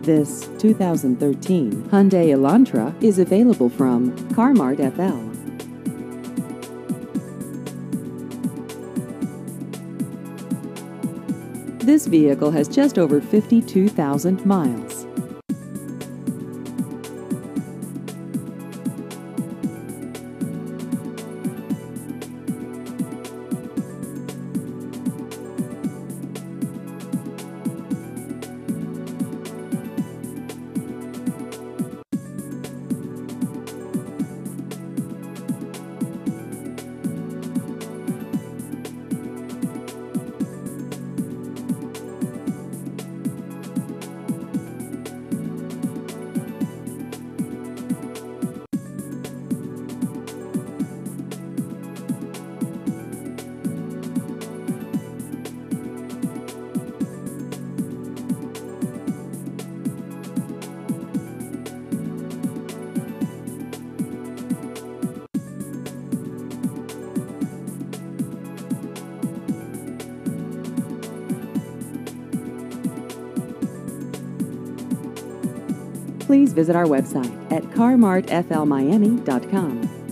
This 2013 Hyundai Elantra is available from Car-Mart FL. This vehicle has just over 52,000 miles. Please visit our website at carmartflmiami.com.